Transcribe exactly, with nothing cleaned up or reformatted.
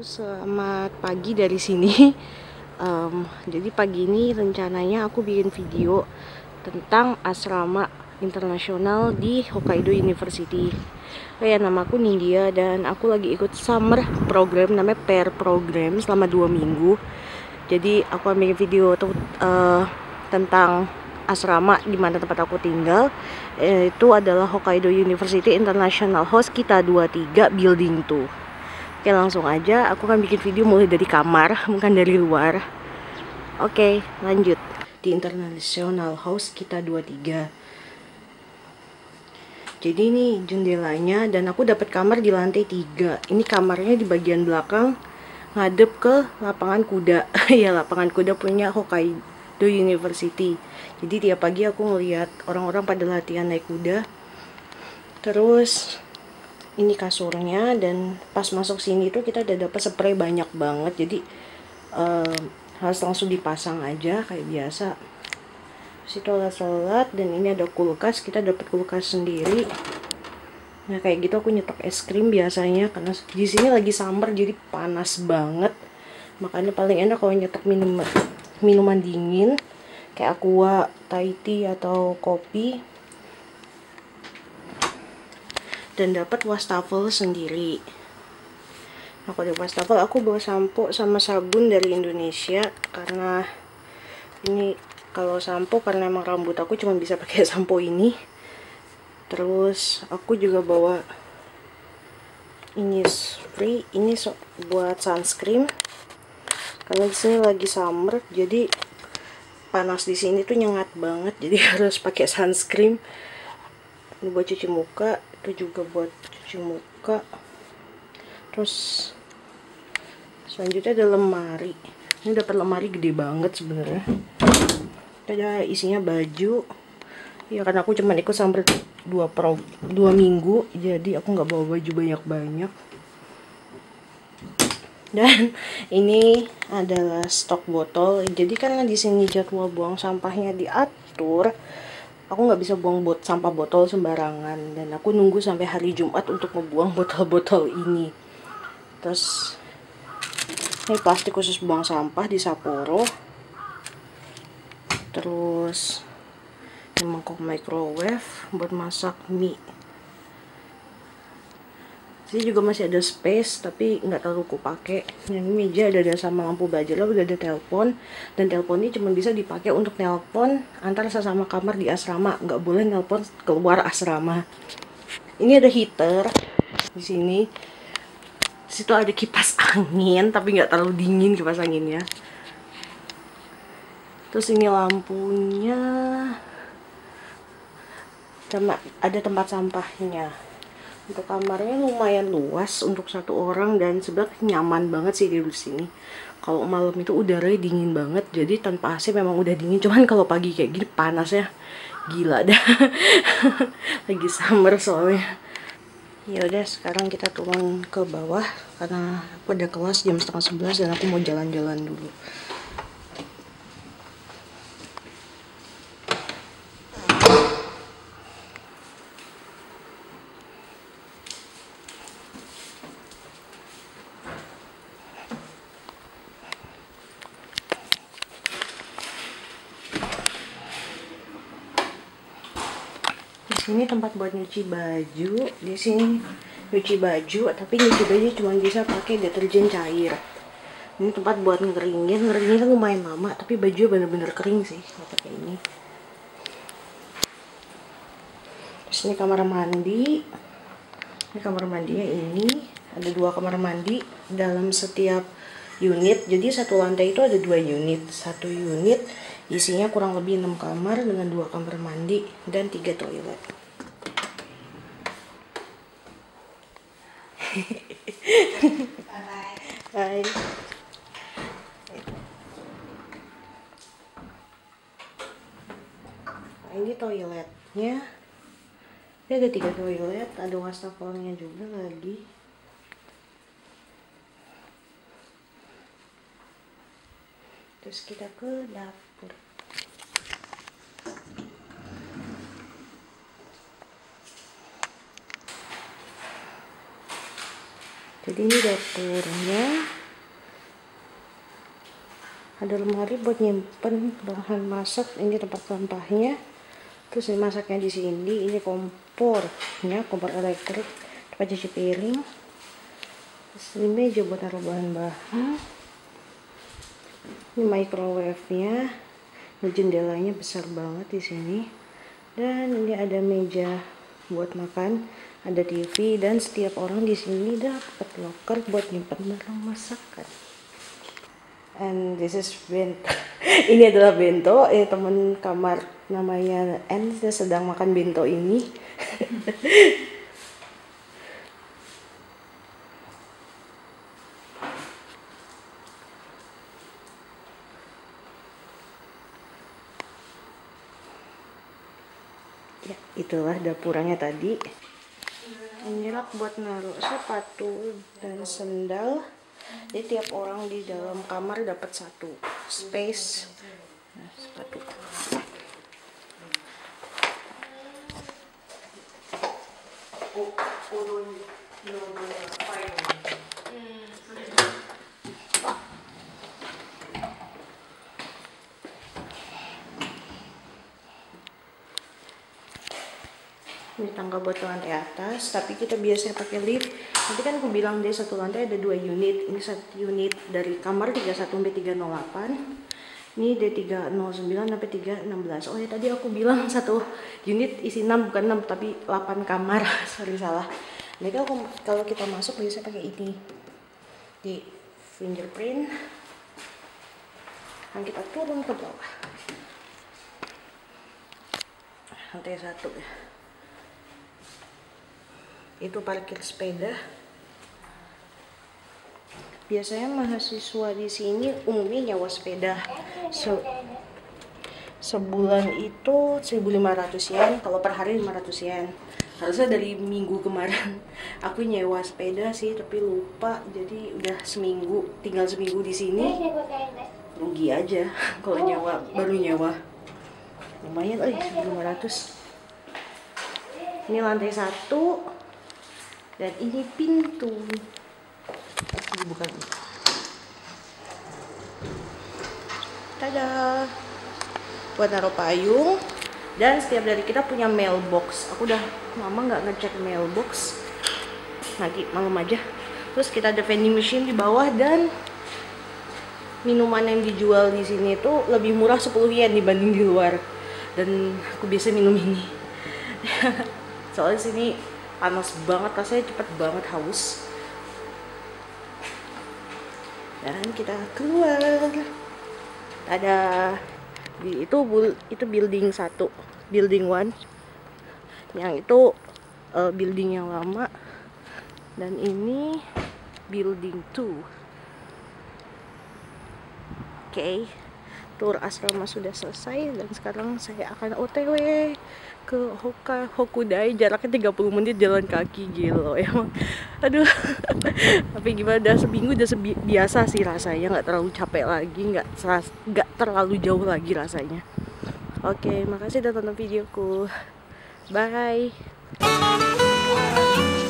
Selamat pagi dari sini. Um, jadi pagi ini rencananya aku bikin video tentang asrama internasional di Hokkaido University. Kayak nama aku Nindya dan aku lagi ikut summer program namanya pair program selama dua minggu. Jadi aku bikin video tuh uh, tentang asrama di mana tempat aku tinggal. Itu adalah Hokkaido University International Hospital dua puluh tiga Building dua. Oke, langsung aja aku akan bikin video mulai dari kamar, bukan dari luar. Oke, lanjut. Di International House kita dua puluh tiga. Jadi ini jendelanya dan aku dapat kamar di lantai tiga. Ini kamarnya di bagian belakang ngadep ke lapangan kuda. Ya, lapangan kuda punya Hokkaido University. Jadi tiap pagi aku ngeliat orang-orang pada latihan naik kuda. Terus ini kasurnya, dan pas masuk sini tuh kita udah dapet spray banyak banget, jadi uh, harus langsung dipasang aja kayak biasa. Situ sholat, dan ini ada kulkas, kita dapet kulkas sendiri. Nah kayak gitu aku nyetok es krim biasanya, karena di sini lagi summer jadi panas banget, makanya paling enak kalau nyetok minuman minuman dingin kayak aqua, Thai tea atau kopi. Dan dapat wastafel sendiri. Nah, kalau di wastafel aku bawa sampo sama sabun dari Indonesia, karena ini kalau sampo karena emang rambut aku cuma bisa pakai sampo ini. Terus aku juga bawa ini spray, ini so, buat sunscreen. Karena di sini lagi summer, jadi panas di sini tuh nyengat banget, jadi harus pakai sunscreen. Ini buat cuci muka, itu juga buat cuci muka. Terus selanjutnya ada lemari. Ini dapat lemari gede banget sebenarnya. Ada isinya baju. Ya karena aku cuma ikut sampai dua pro dua minggu, jadi aku nggak bawa baju banyak-banyak. Dan ini adalah stok botol. Jadi karena di sini jadwal buang sampahnya diatur, aku nggak bisa buang bot sampah botol sembarangan, dan aku nunggu sampai hari Jumat untuk membuang botol-botol ini. Terus ini plastik khusus buang sampah di Sapporo. Terus ini mangkok microwave buat masak mie. Sini juga masih ada space, tapi nggak terlalu aku pakai. Ini meja ada ada sama lampu baja, lalu udah ada telepon, dan telepon ini cuma bisa dipakai untuk nelpon antar sesama kamar di asrama, nggak boleh nelpon keluar asrama. Ini ada heater di sini. Situ ada kipas angin, tapi nggak terlalu dingin kipas anginnya. Terus ini lampunya, sama ada tempat sampahnya. Untuk kamarnya lumayan luas untuk satu orang, dan sebenarnya nyaman banget sih di sini. Kalau malam itu udaranya dingin banget, jadi tanpa A C memang udah dingin. Cuman kalau pagi kayak gini panasnya gila dah. Lagi summer soalnya. Ya udah, sekarang kita turun ke bawah karena aku ada kelas jam setengah sebelas dan aku mau jalan-jalan dulu. Ini tempat buat nyuci baju. Di sini nyuci baju, tapi nyuci baju cuma bisa pakai deterjen cair. Ini tempat buat ngeringin. Ngeringinnya lumayan lama, tapi baju bener-bener kering sih kalau pakai ini. Terus ini kamar mandi. Ini kamar mandinya ini. Ada dua kamar mandi dalam setiap unit. Jadi satu lantai itu ada dua unit. Satu unit isinya kurang lebih enam kamar dengan dua kamar mandi dan tiga toilet. Hai. Nah, ini toiletnya. Ini ada tiga toilet, ada wastafelnya juga lagi. Terus kita ke dapur. Jadi ini dapurnya, ada lemari buat nyimpen bahan masak. Ini tempat sampahnya. Terus ini masaknya di sini. Ini kompornya, kompor elektrik, tempat cuci piring. Terus ini meja buat taruh bahan-bahan. Ini microwave-nya. Ini jendelanya besar banget di sini. Dan ini ada meja buat makan, ada T V, dan setiap orang di sini dapat loker buat nyimpen barang masakan. And this is bento. Ini adalah bento. Eh, teman kamar namanya N sedang makan bento ini. Ya, itulah dapurannya tadi. Ini rak buat naruh sepatu dan sendal. Jadi tiap orang di dalam kamar dapat satu space. Nah, sepatu. Ini tangga buat ke lantai atas, tapi kita biasanya pakai lift. Nanti kan aku bilang deh satu lantai ada dua unit. Ini satu unit dari kamar tiga puluh satu sampai tiga nol delapan. Ini D tiga nol sembilan sampai tiga enam belas. Oh ya, tadi aku bilang satu unit isi enam, bukan enam tapi delapan kamar. Sorry salah. Jadi aku, kalau kita masuk biasanya pakai ini. Di fingerprint. Dan kita turun ke bawah. Lantai satu ya. Itu parkir sepeda. Biasanya mahasiswa di sini umumnya nyewa sepeda. Se sebulan itu seribu lima ratus yen, kalau per hari lima ratus yen. Harusnya dari minggu kemarin aku nyewa sepeda sih, tapi lupa. Jadi udah seminggu, tinggal seminggu di sini. Rugi aja kalau nyewa, baru nyewa. Lumayan, eh seribu lima ratus. Ini lantai satu. Dan ini pintu. Bukan. Tada. Buat naruh payung. Dan setiap dari kita punya mailbox. Aku udah lama nggak ngecek mailbox. Nanti malam aja. Terus kita ada vending machine di bawah, dan minuman yang dijual di sini tuh lebih murah sepuluh yen dibanding di luar. Dan aku biasa minum ini. Soalnya sini panas banget, rasanya cepet banget haus. Dan kita keluar. Ada di itu itu building satu, building one. Yang itu uh, building yang lama. Dan ini building two. Oke. Okay. Tur asrama sudah selesai, dan sekarang saya akan O T W ke Hoka Hokudai. Jaraknya tiga puluh menit jalan kaki, gitu emang. Aduh. Tapi gimana, udah seminggu udah sebi biasa sih rasanya, nggak terlalu capek lagi, nggak nggak terlalu jauh lagi rasanya. Oke, makasih udah tonton videoku. Bye.